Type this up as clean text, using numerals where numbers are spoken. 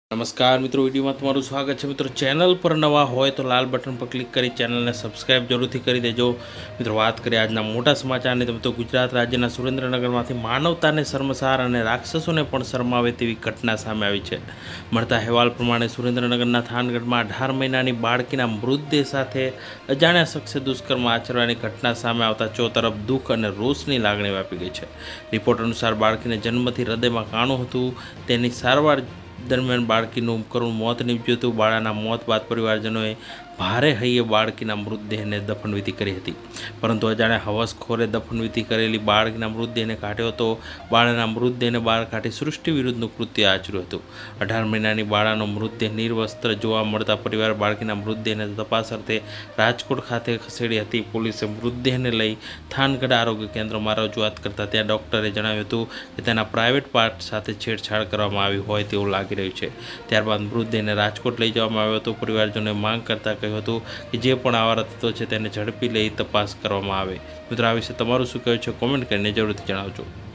नमस्कार मित्रों, वीडियो में तमारुं स्वागत है। मित्रों, चैनल पर नवा होय तो लाल बटन पर क्लिक करी चैनल ने सब्सक्राइब जरूरथी करी देजो। मित्रों, बात करिए आजना मोटा समाचार तो मित्रों, गुजरात राज्यना सुरेन्द्रनगर में मानवता ने शर्मसार और राक्षसों ने पण शरमावे तेवी घटना सामे आवी छे। मळता अहेवाल प्रमाणे सुरेन्द्रनगरना थानगढ़ में 18 महीनानी बाळकीना मृतदेह साथे अजाण्या शख्से दुष्कर्म आचरवानी घटना सामे आवता चौतरफ दुख और रोषनी लागणी व्यापी गई है। रिपोर्ट अनुसार बाळकीने जन्मथी हृदयमां काणुं हतुं, तेनी सारवार दरमियान बाळकीનું કરુણ મોત નીપજ્યું હતું। બાળાના મોત બાદ પરિવારજનોએ ભારે હૈયે બાળકીના મૃતદેહને દફનવિધિ કરી હતી, પરંતુ અજાણ્યા હવસખોરે દફનવિધિ કરેલી બાળકીના મૃતદેહને કાઢ્યો હતો। બાળાના મૃતદેહને બહાર કાઢી સૃષ્ટિ વિરુદ્ધનું કૃત્ય આચર્યું હતું। 18 મહિનાની બાળાનો મૃતદેહ નિર્વસ્ત્ર જોવા મળતા પરિવાર બાળકીના મૃતદેહને તપાસ અર્થે રાજકોટ ખાતે ખસેડી હતી। પોલીસે મૃતદેહને લઈ થાનગઢ આરોગ્ય કેન્દ્રમાં રજૂઆત કરતા ત્યાં ડોક્ટરે જણાવ્યું હતું કે તેના પ્રાઇવેટ પાર્ટ સાથે છેડછાડ કરવામાં આવી હોય તેવું લાગી રહ્યું છે। ત્યારબાદ મૃતદેહને રાજકોટ લઈ જવામાં આવ્યો હતો। પરિવારજનોએ માંગ કરતા કહ્યું હતું કે જે પણ આવા તત્વો છે તેને ઝડપી લઈ તપાસ કરવામાં આવે। મિત્રો, આ વિશે તમારું શું કહેવું છે કોમેન્ટ કરીને જરૂરથી જણાવજો।